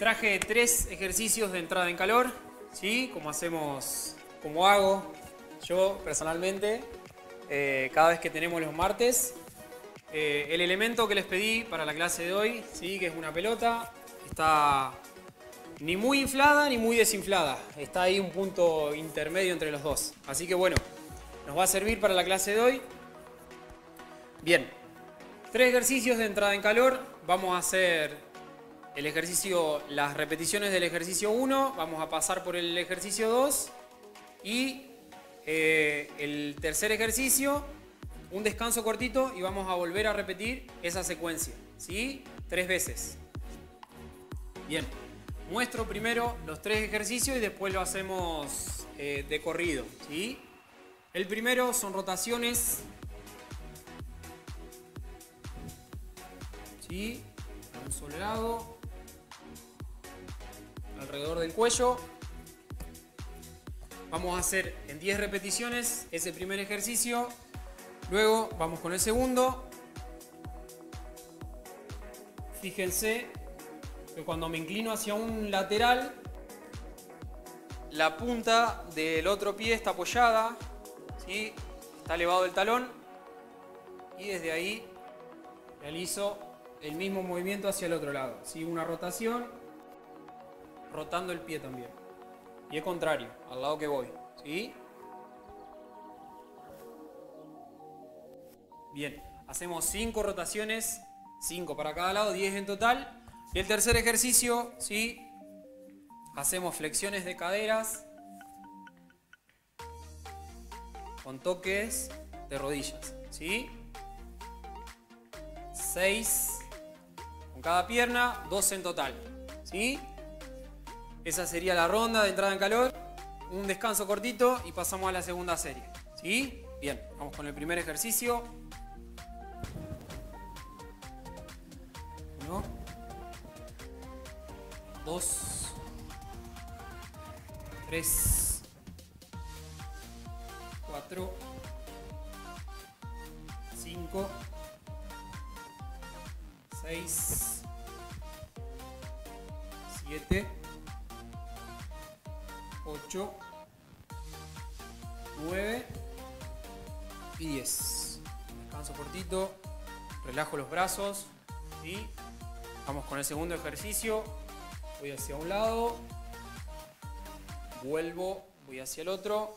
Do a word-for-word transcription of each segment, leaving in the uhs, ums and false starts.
traje tres ejercicios de entrada en calor, ¿sí? Como hacemos, como hago yo personalmente, eh, cada vez que tenemos los martes. Eh, el elemento que les pedí para la clase de hoy, ¿sí? Que es una pelota, está ni muy inflada ni muy desinflada. Está ahí un punto intermedio entre los dos. Así que bueno, nos va a servir para la clase de hoy. Bien, tres ejercicios de entrada en calor. Vamos a hacer el ejercicio, las repeticiones del ejercicio uno. Vamos a pasar por el ejercicio dos. Y eh, el tercer ejercicio, un descanso cortito y vamos a volver a repetir esa secuencia, ¿sí? Tres veces. Bien, muestro primero los tres ejercicios y después lo hacemos eh, de corrido, ¿sí? El primero son rotaciones, ¿sí? A un solo lado, alrededor del cuello. Vamos a hacer en diez repeticiones ese primer ejercicio. Luego vamos con el segundo. Fíjense que cuando me inclino hacia un lateral, la punta del otro pie está apoyada, ¿sí? Está elevado el talón y desde ahí realizo el mismo movimiento hacia el otro lado, ¿sí? Una rotación, rotando el pie también. Pie contrario, al lado que voy, ¿sí? Bien, hacemos cinco rotaciones, cinco para cada lado, diez en total. Y el tercer ejercicio, ¿sí? Hacemos flexiones de caderas con toques de rodillas, ¿sí? seis con cada pierna, doce en total, ¿sí? Esa sería la ronda de entrada en calor. Un descanso cortito y pasamos a la segunda serie, ¿sí? Bien, vamos con el primer ejercicio. Uno, dos, tres, cuatro, cinco, seis, siete, ocho, nueve y diez. Descanso cortito, relajo los brazos, ¿sí? Vamos con el segundo ejercicio. Voy hacia un lado, vuelvo, voy hacia el otro.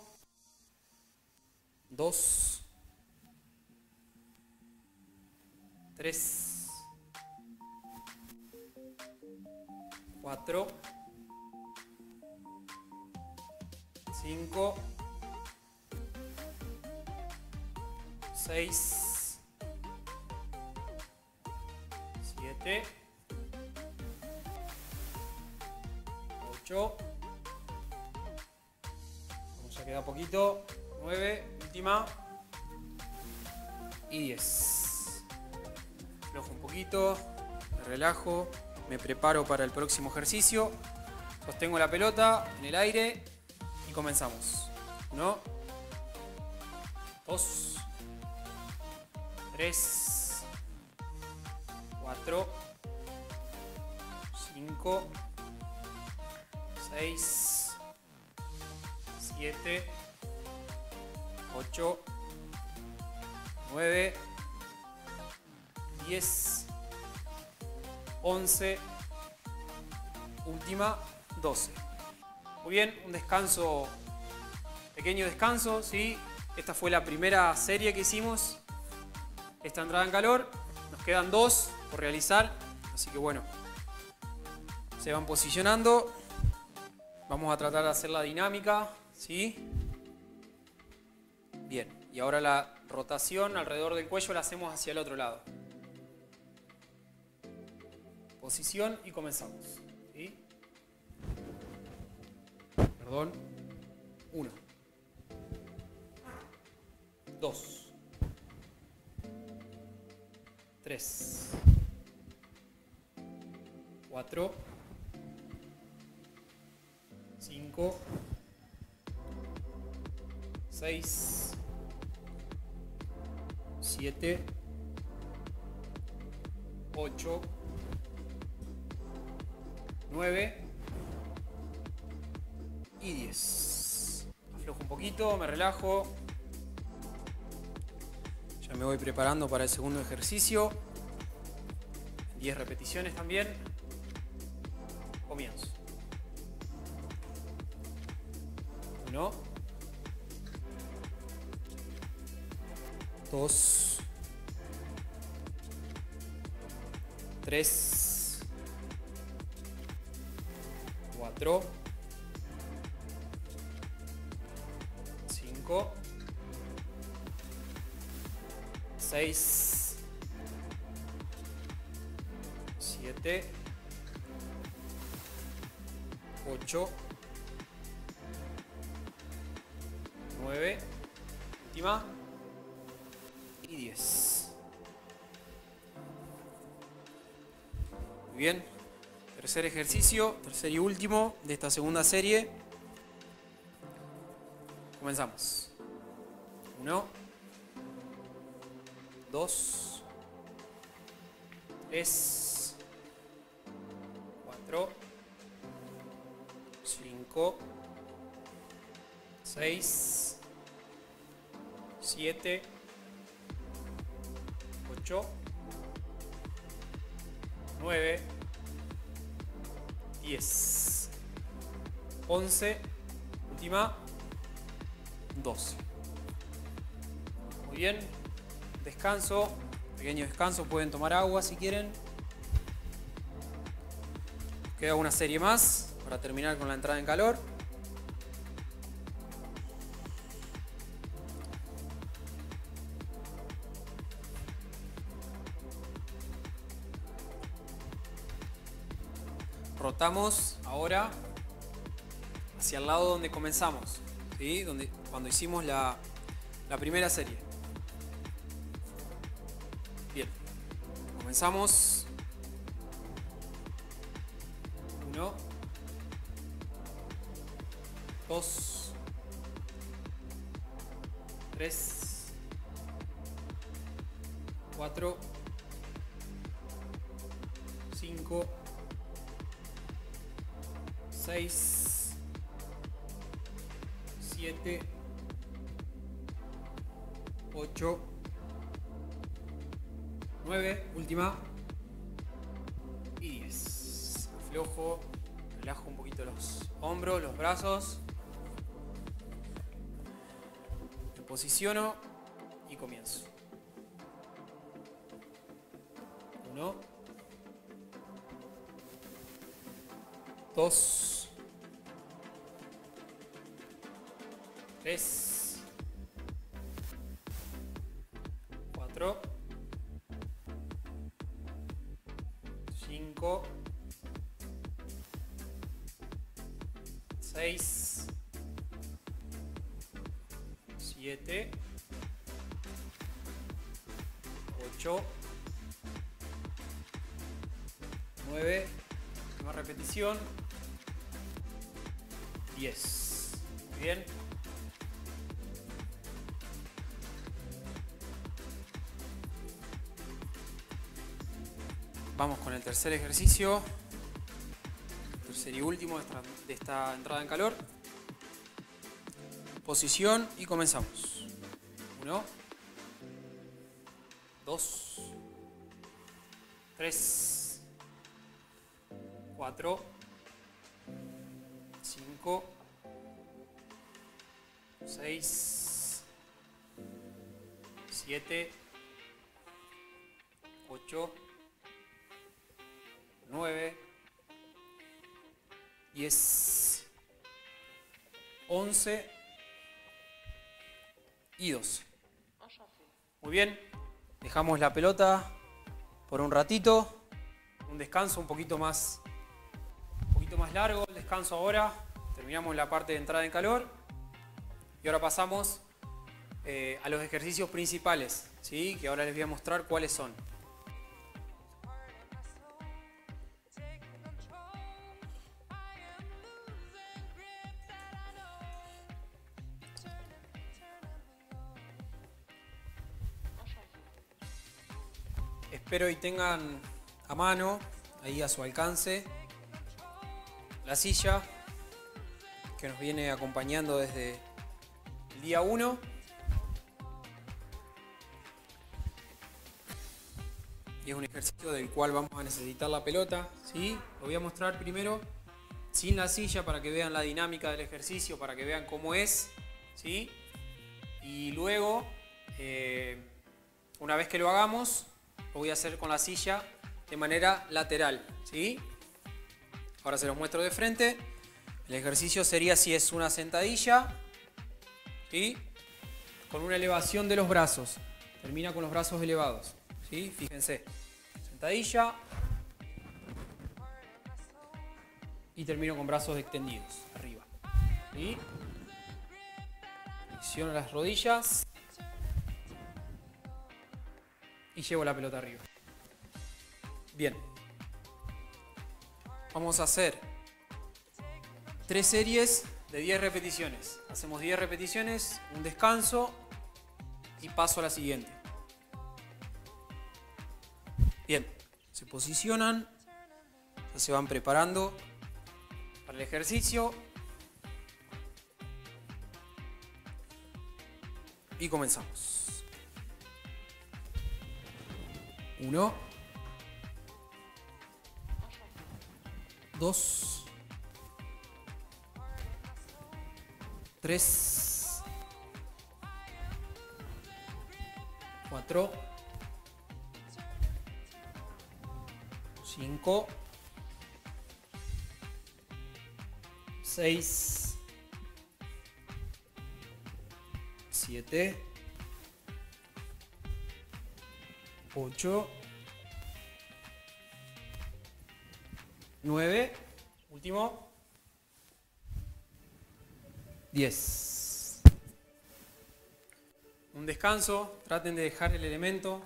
Dos, tres, cuatro, cinco, seis, siete, ocho, vamos a quedar poquito, nueve, última, y diez. Aflojo un poquito, me relajo, me preparo para el próximo ejercicio. Sostengo la pelota en el aire y comenzamos. Uno, dos, tres, cuatro, cinco, seis, siete, ocho, nueve, diez, once, última, doce. Muy bien, un descanso, pequeño descanso, ¿sí? Esta fue la primera serie que hicimos, esta entrada en calor. Nos quedan dos por realizar, así que bueno, se van posicionando. Vamos a tratar de hacer la dinámica, ¿sí? Bien, y ahora la rotación alrededor del cuello la hacemos hacia el otro lado. Posición y comenzamos, ¿sí? Perdón. Uno. Dos. Tres. Cuatro. Cinco. Seis. Siete. Ocho. nueve y diez. Aflojo un poquito, me relajo. Ya me voy preparando para el segundo ejercicio. diez repeticiones también. Comienzo. uno, dos, tres, cuatro, cinco, seis, siete, ocho, nueve, última, y diez. Muy bien. Tercer ejercicio, tercer y último de esta segunda serie. Comenzamos. uno, dos, tres, cuatro, cinco, seis, siete, ocho, nueve, diez, once, última, doce. Muy bien, descanso, pequeño descanso, pueden tomar agua si quieren. Queda una serie más para terminar con la entrada en calor. Rotamos ahora hacia el lado donde comenzamos, ¿sí? Donde, cuando hicimos la, la primera serie. Bien, comenzamos. uno, dos, tres, cuatro, cinco, seis, siete, ocho, nueve, última, y diez. Aflojo, relajo un poquito los hombros, los brazos. Me posiciono y comienzo. uno, dos, tres, cuatro, cinco, seis, siete, ocho, nueve, última repetición, diez. Muy bien. Vamos con el tercer ejercicio, tercer y último de esta, de esta entrada en calor. Posición y comenzamos. uno, dos, tres, cuatro, cinco, seis, siete, ocho, nueve, diez, once y doce. Muy bien, dejamos la pelota por un ratito, un descanso un poquito más, un poquito más largo, el descanso ahora. Terminamos la parte de entrada en calor y ahora pasamos eh, a los ejercicios principales, ¿sí? Que ahora les voy a mostrar cuáles son. Espero y tengan a mano, ahí a su alcance, la silla que nos viene acompañando desde el día uno. Y es un ejercicio del cual vamos a necesitar la pelota, ¿sí? Lo voy a mostrar primero sin la silla para que vean la dinámica del ejercicio, para que vean cómo es, ¿sí? Y luego, eh, una vez que lo hagamos, lo voy a hacer con la silla de manera lateral, ¿sí? Ahora se los muestro de frente. El ejercicio sería si es una sentadilla, ¿sí? Con una elevación de los brazos. Termina con los brazos elevados, ¿sí? Fíjense. Sentadilla. Y termino con brazos extendidos, arriba, ¿sí? Flexiono las rodillas. Y llevo la pelota arriba. Bien. Vamos a hacer tres series de diez repeticiones. Hacemos diez repeticiones, un descanso y paso a la siguiente. Bien, se posicionan, ya se van preparando para el ejercicio y comenzamos. Uno, dos, tres, cuatro, cinco, seis, siete, ocho, nueve, último, diez. Un descanso, traten de dejar el elemento.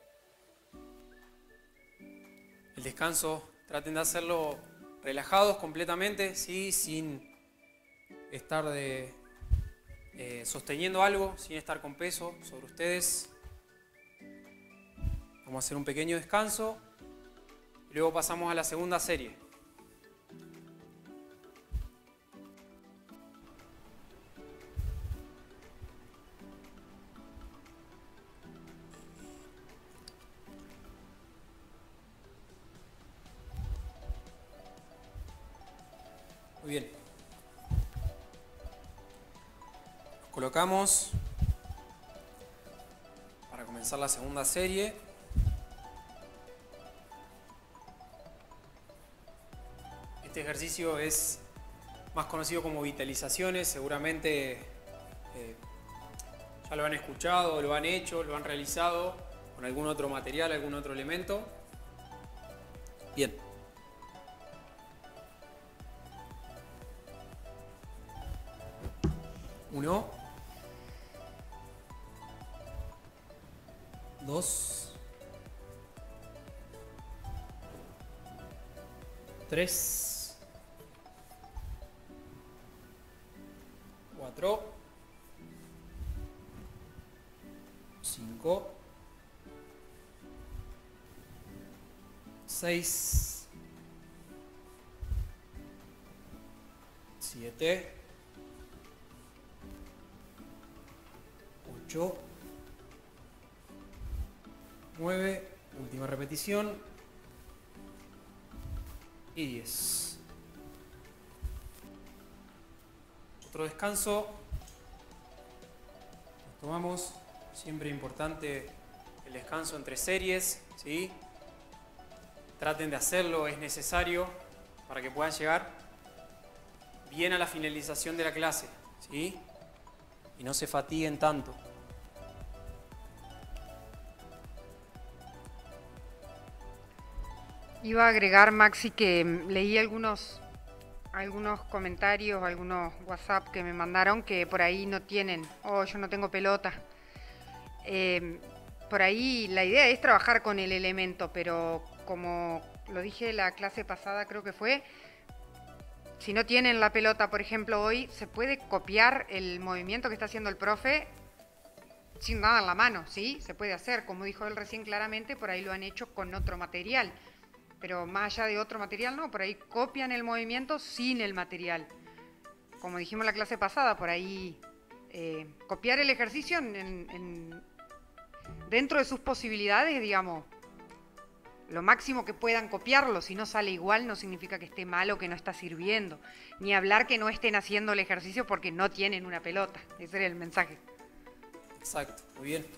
El descanso, traten de hacerlo relajados completamente, ¿sí? Sin estar de, eh, sosteniendo algo, sin estar con peso sobre ustedes. Vamos a hacer un pequeño descanso y luego pasamos a la segunda serie. Muy bien. Nos colocamos para comenzar la segunda serie. Este ejercicio es más conocido como vitalizaciones. Seguramente eh, ya lo han escuchado, lo han hecho, lo han realizado con algún otro material, algún otro elemento. Bien. Uno, dos, tres, cuatro, cinco, seis, siete, ocho, nueve, última repetición y diez. Otro descanso. Nos tomamos, siempre importante el descanso entre series, ¿sí? Traten de hacerlo, es necesario para que puedan llegar bien a la finalización de la clase, ¿sí? Y no se fatiguen tanto. Iba a agregar, Maxi, que leí algunos, algunos comentarios, algunos WhatsApp que me mandaron que por ahí no tienen, oh, yo no tengo pelota. Eh, por ahí la idea es trabajar con el elemento, pero como lo dije la clase pasada, creo que fue, si no tienen la pelota, por ejemplo, hoy, se puede copiar el movimiento que está haciendo el profe sin nada en la mano, ¿sí? Se puede hacer, como dijo él recién claramente, por ahí lo han hecho con otro material. pero más allá de otro material, no, por ahí copian el movimiento sin el material. Como dijimos en la clase pasada, por ahí eh, copiar el ejercicio en, en, dentro de sus posibilidades, digamos, lo máximo que puedan copiarlo. Si no sale igual no significa que esté mal o que no está sirviendo, ni hablar que no estén haciendo el ejercicio porque no tienen una pelota. Ese era el mensaje. Exacto, muy bien.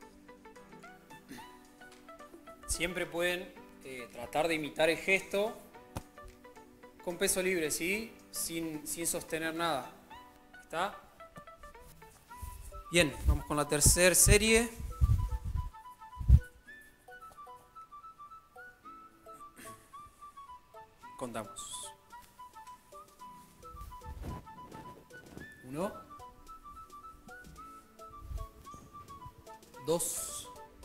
Siempre pueden eh, tratar de imitar el gesto con peso libre, ¿sí? Sin, sin sostener nada. ¿Está? Bien, vamos con la tercera serie. Contamos. Uno. Dos.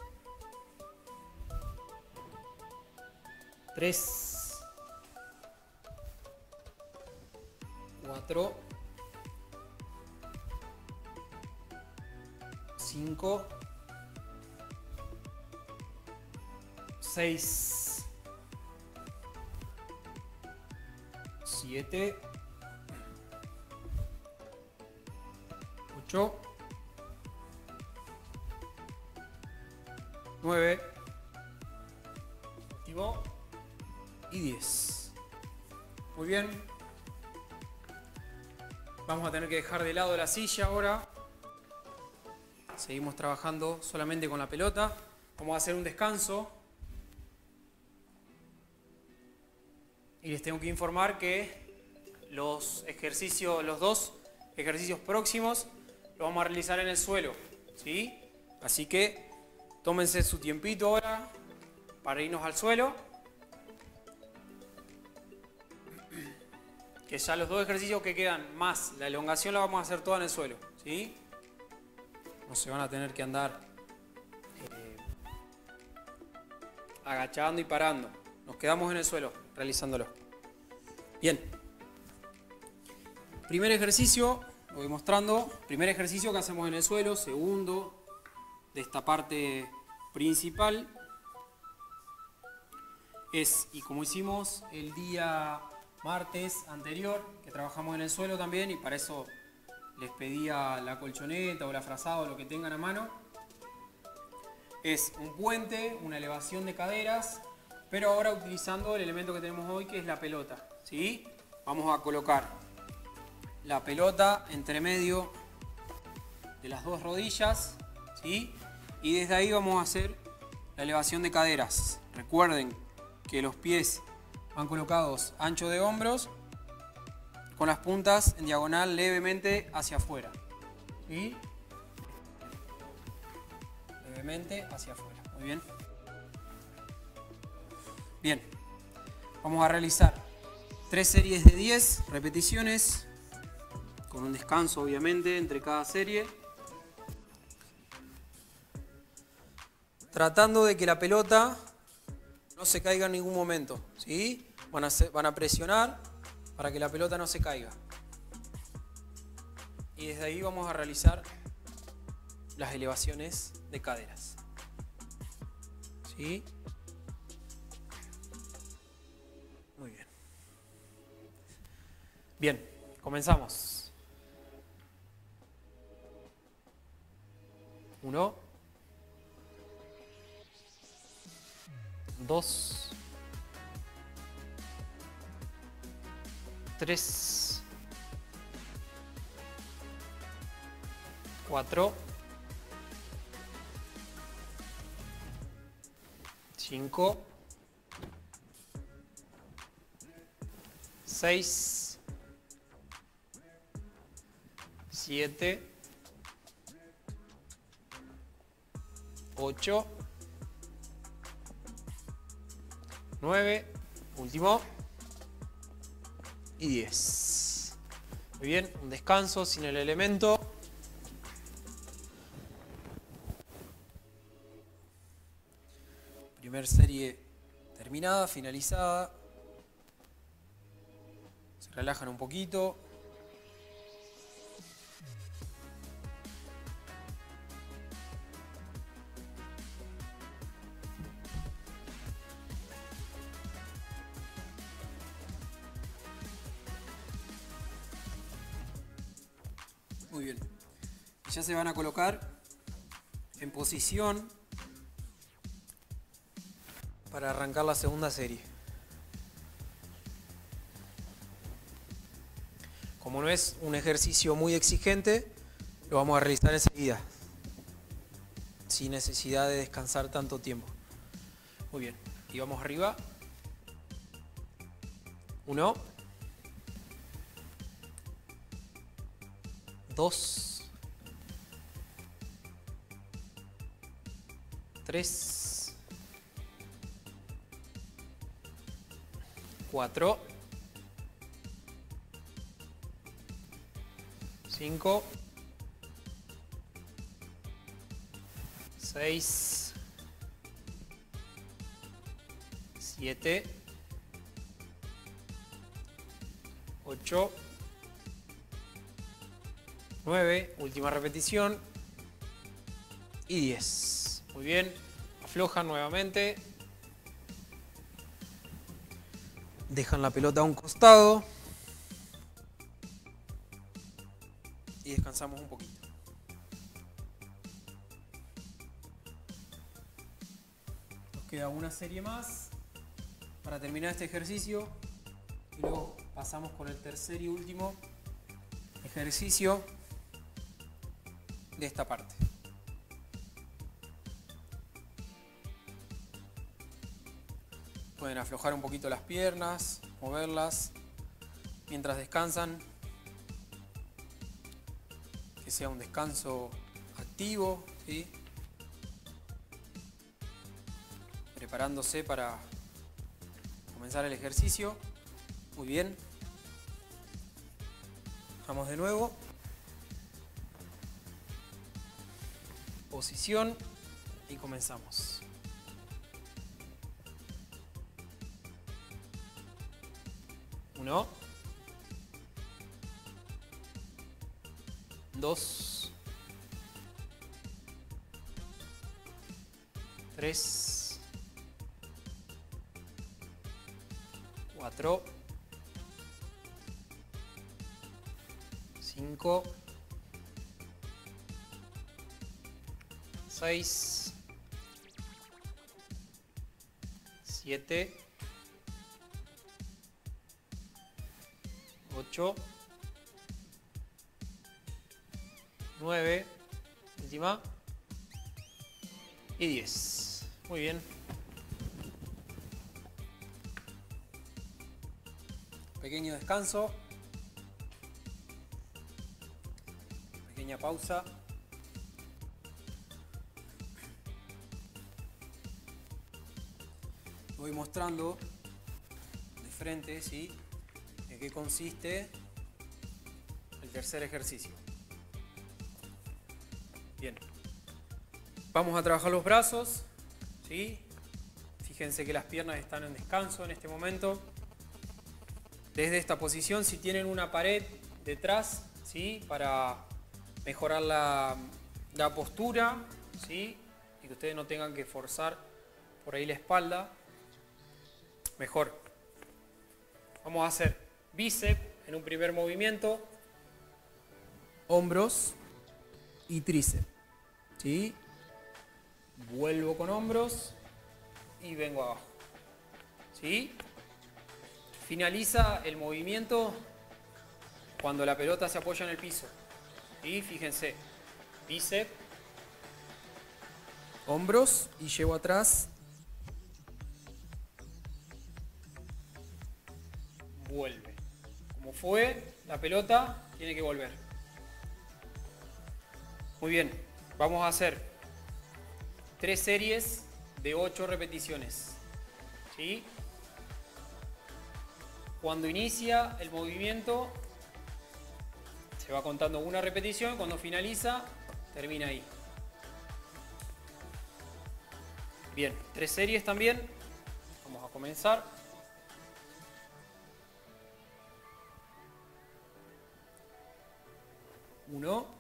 Tres. Cuatro. Cinco. Seis. Siete. Ocho. Nueve. Último. Y diez. Muy bien. Vamos a tener que dejar de lado la silla ahora. Seguimos trabajando solamente con la pelota. Vamos a hacer un descanso. Y les tengo que informar que los ejercicios, los dos ejercicios próximos, los vamos a realizar en el suelo, ¿sí? Así que tómense su tiempito ahora para irnos al suelo. Que ya los dos ejercicios que quedan más la elongación la vamos a hacer toda en el suelo, ¿sí? No se van a tener que andar eh, agachando y parando. Nos quedamos en el suelo realizándolo. Bien. Primer ejercicio, lo voy mostrando. Primer ejercicio que hacemos en el suelo. Segundo de esta parte principal. Es, y como hicimos el día martes anterior, que trabajamos en el suelo también, y para eso les pedía la colchoneta o la frazada o lo que tengan a mano. Es un puente, una elevación de caderas, pero ahora utilizando el elemento que tenemos hoy, que es la pelota, ¿sí? Vamos a colocar la pelota entre medio de las dos rodillas, ¿sí? Y desde ahí vamos a hacer la elevación de caderas. Recuerden que los pies van colocados ancho de hombros, con las puntas en diagonal levemente hacia afuera, ¿sí? Levemente hacia afuera, muy bien. Bien, vamos a realizar tres series de diez repeticiones, con un descanso obviamente entre cada serie. Tratando de que la pelota no se caiga en ningún momento, ¿sí? Van a, hacer, van a presionar para que la pelota no se caiga. Y desde ahí vamos a realizar las elevaciones de caderas, ¿sí? Muy bien. Bien, comenzamos. Uno. Dos. Tres. Cuatro. Cinco. Seis. Siete. Ocho. Nueve. Último. Y diez. Muy bien, un descanso sin el elemento. Primer serie terminada, finalizada. Se relajan un poquito. Muy bien. Y ya se van a colocar en posición para arrancar la segunda serie. Como no es un ejercicio muy exigente, lo vamos a realizar enseguida, sin necesidad de descansar tanto tiempo. Muy bien, y vamos arriba. Uno. Dos. Tres. Cuatro. Cinco. Seis. Siete. Ocho. Nueve. Última repetición. Y diez. Muy bien. Aflojan nuevamente. Dejan la pelota a un costado. Y descansamos un poquito. Nos queda una serie más para terminar este ejercicio. Y luego pasamos con el tercer y último ejercicio de esta parte. Pueden aflojar un poquito las piernas, moverlas mientras descansan. Que sea un descanso activo, ¿sí? Preparándose para comenzar el ejercicio. Muy bien. Vamos de nuevo. Posición y comenzamos. Uno. Dos. Tres. Cuatro. Cinco. Seis. Siete. Ocho. nueve, última, y diez. Muy bien. Pequeño descanso. Pequeña pausa. Voy mostrando de frente, ¿sí?, en qué consiste el tercer ejercicio. Bien, vamos a trabajar los brazos, ¿sí? Fíjense que las piernas están en descanso en este momento. Desde esta posición, si tienen una pared detrás, ¿sí?, para mejorar la, la postura, ¿sí?, y que ustedes no tengan que forzar por ahí la espalda, mejor. Vamos a hacer bíceps en un primer movimiento, hombros y tríceps, ¿sí? Vuelvo con hombros y vengo abajo, ¿sí? Finaliza el movimiento cuando la pelota se apoya en el piso, ¿sí? Fíjense, bíceps, hombros y llevo atrás, vuelve. Como fue, la pelota tiene que volver. Muy bien, vamos a hacer tres series de ocho repeticiones, ¿sí? Cuando inicia el movimiento se va contando una repetición, cuando finaliza termina ahí. Bien, tres series también. Vamos a comenzar. Uno.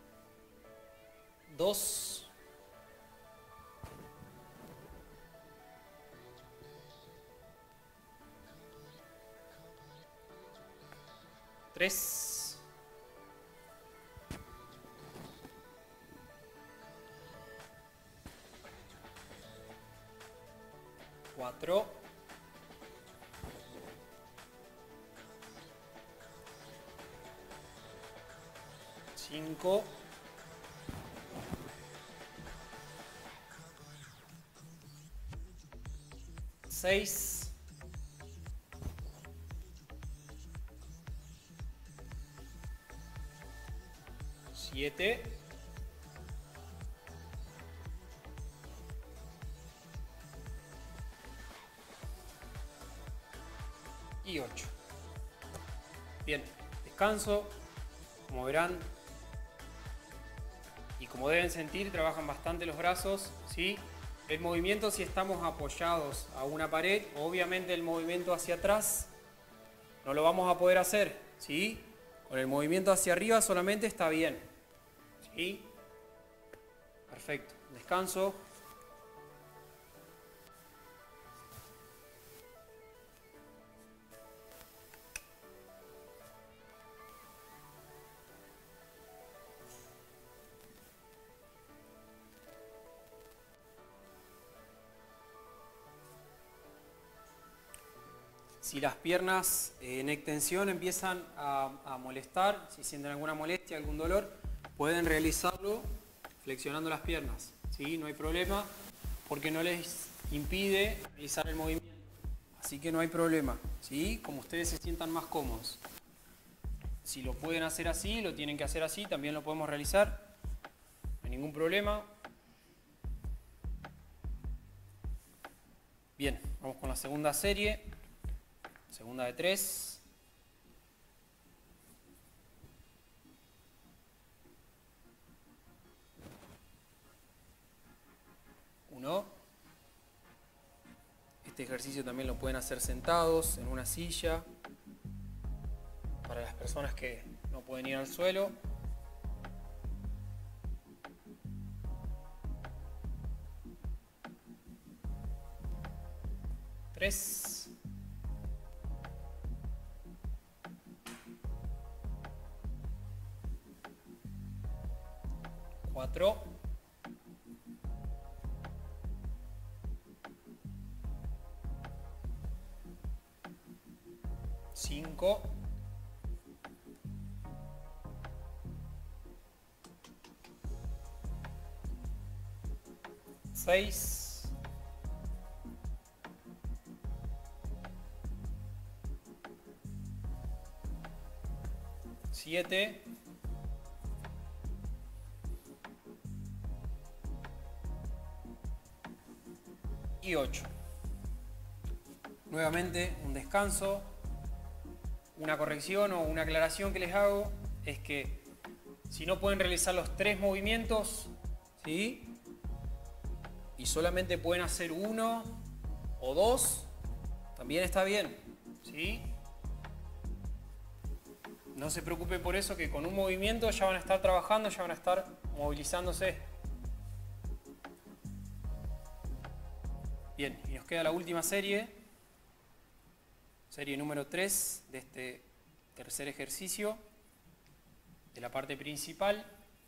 Dos. tres, cuatro, cinco, seis, siete, y ocho. Bien, descanso. Como verán y como deben sentir, trabajan bastante los brazos, ¿sí? El movimiento, si estamos apoyados a una pared, obviamente el movimiento hacia atrás no lo vamos a poder hacer, ¿sí? Con el movimiento hacia arriba solamente está bien, ¿sí? Perfecto. Descanso. Si las piernas en extensión empiezan a, a molestar, si sienten alguna molestia, algún dolor, pueden realizarlo flexionando las piernas, ¿sí? No hay problema porque no les impide realizar el movimiento. Así que no hay problema, ¿sí? Como ustedes se sientan más cómodos. Si lo pueden hacer así, lo tienen que hacer así, también lo podemos realizar. No hay ningún problema. Bien, vamos con la segunda serie. Segunda de tres. Uno. Este ejercicio también lo pueden hacer sentados, en una silla. Para las personas que no pueden ir al suelo. Tres. Cuatro. Cinco. Seis. Siete. Y ocho. Nuevamente un descanso. Una corrección o una aclaración que les hago es que si no pueden realizar los tres movimientos, ¿sí? Y solamente pueden hacer uno o dos, también está bien, ¿sí? No se preocupen por eso, que con un movimiento ya van a estar trabajando, ya van a estar movilizándose. Bien, y nos queda la última serie, serie número tres de este tercer ejercicio, de la parte principal.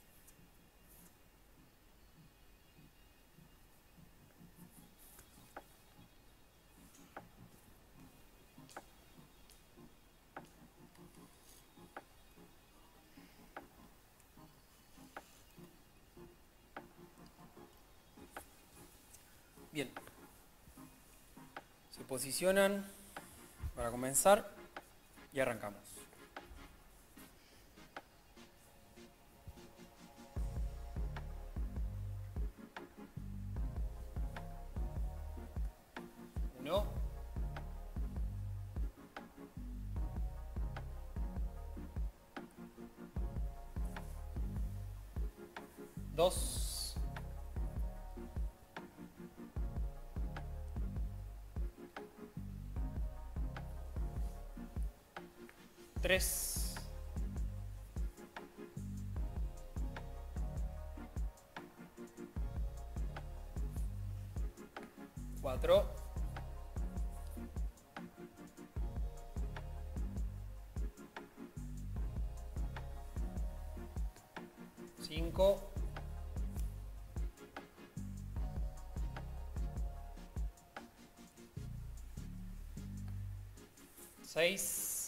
Bien, se posicionan para comenzar y arrancamos. Uno. Dos. Tres. Cuatro. seis,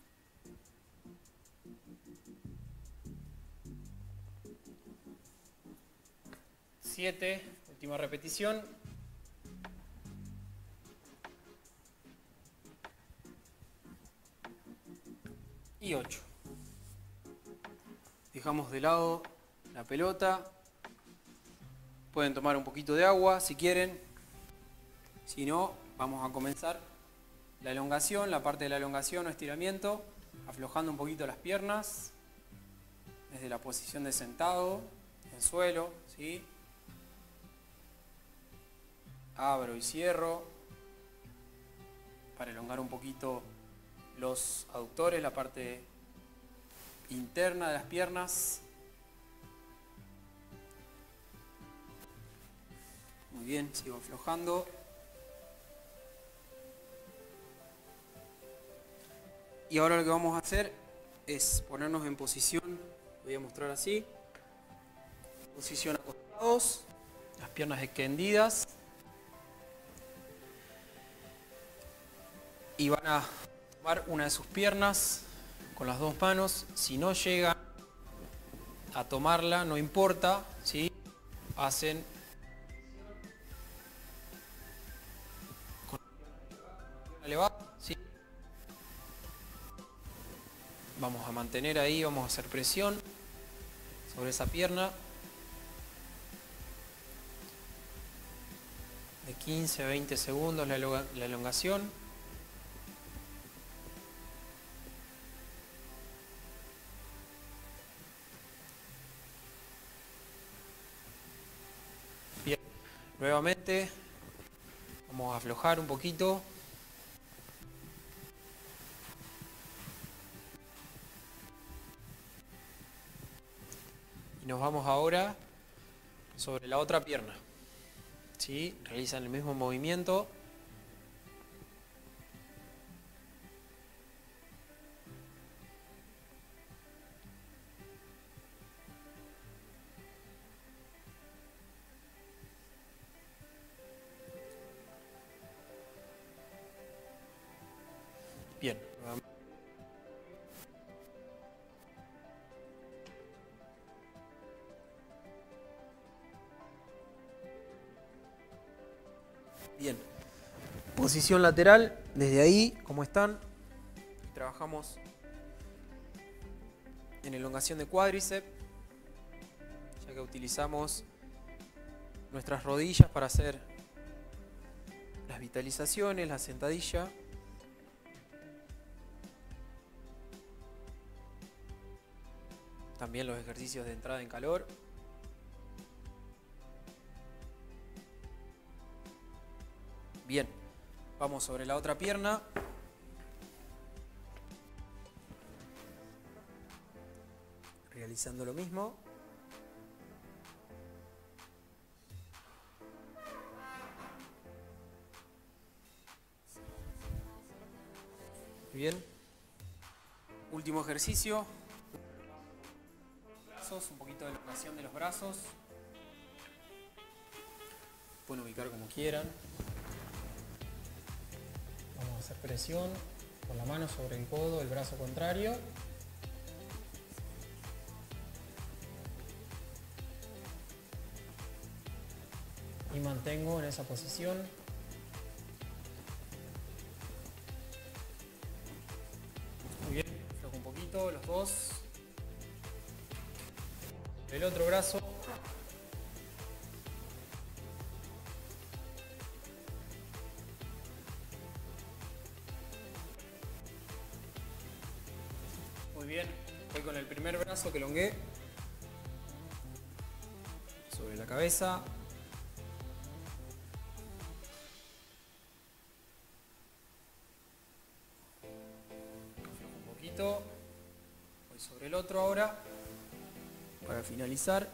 siete, última repetición, y ocho. Dejamos de lado la pelota. Pueden tomar un poquito de agua si quieren. Si no, vamos a comenzar la elongación, la parte de la elongación o estiramiento, aflojando un poquito las piernas desde la posición de sentado, en suelo, ¿sí? Abro y cierro para elongar un poquito los aductores, la parte interna de las piernas. Muy bien, sigo aflojando. Y ahora lo que vamos a hacer es ponernos en posición, voy a mostrar así, posición acostados, las piernas extendidas. Y van a tomar una de sus piernas con las dos manos. Si no llegan a tomarla, no importa, ¿sí? Hacen con la pierna elevada, ¿sí? Vamos a mantener ahí, vamos a hacer presión sobre esa pierna de quince a veinte segundos la elongación. Bien, nuevamente vamos a aflojar un poquito. Y nos vamos ahora sobre la otra pierna. ¿Sí? Realizan el mismo movimiento. Bien. Bien. Posición lateral, desde ahí, como están, trabajamos en elongación de cuádriceps, ya que utilizamos nuestras rodillas para hacer las vitalizaciones, la sentadilla. También los ejercicios de entrada en calor. Bien, vamos sobre la otra pierna. Realizando lo mismo. Bien. Último ejercicio. Un poquito de elongación de los brazos. Pueden ubicar como quieran. Vamos a hacer presión con la mano sobre el codo, el brazo contrario. Y mantengo en esa posición. Muy bien, aflojo un poquito los dos. El otro brazo. Muy bien, voy con el primer brazo que elongué sobre la cabeza. Aflojo un poquito. Voy sobre el otro ahora. Para finalizar.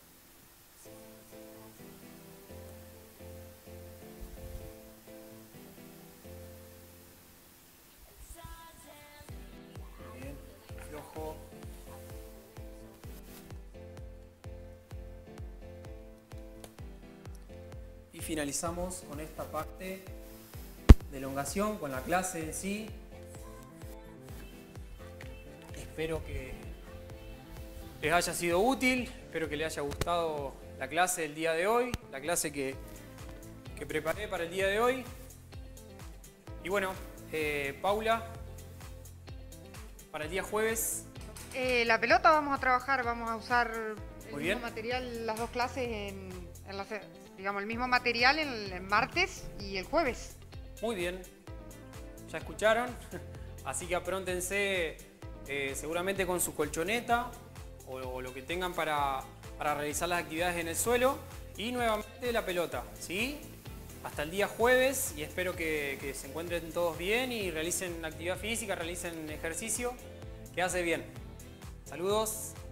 Bien, aflojo. Y finalizamos con esta parte de elongación, con la clase en sí. Espero que les haya sido útil, espero que les haya gustado la clase del día de hoy, la clase que, que preparé para el día de hoy. Y bueno, eh, Paula, para el día jueves. Eh, la pelota vamos a trabajar, vamos a usar el Muy mismo bien. material, las dos clases, en, en las, digamos, el mismo material en el, el martes y el jueves. Muy bien, ya escucharon, así que apróntense eh, seguramente con su colchoneta o, o lo que tengan para, para realizar las actividades en el suelo y nuevamente la pelota, ¿sí? Hasta el día jueves y espero que, que se encuentren todos bien y realicen actividad física, realicen ejercicio, que hace bien. Saludos.